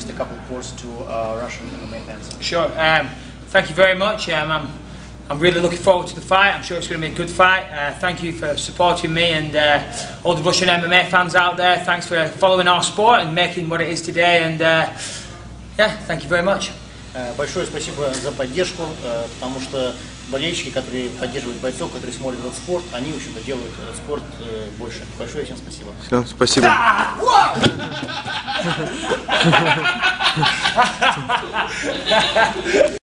just a couple of words to Russian MMA fans. Sure. Thank you very much. I'm really looking forward to the fight. I'm sure it's going to be a good fight. Thank you for supporting me and all the Russian MMA fans out there. Thanks for following our sport and making what it is today. And yeah, thank you very much. Большое спасибо за поддержку, потому что болельщики, которые поддерживают бойцов, которые смотрят этот спорт, они, в общем-то, делают спорт больше. Большое всем спасибо. Все, спасибо.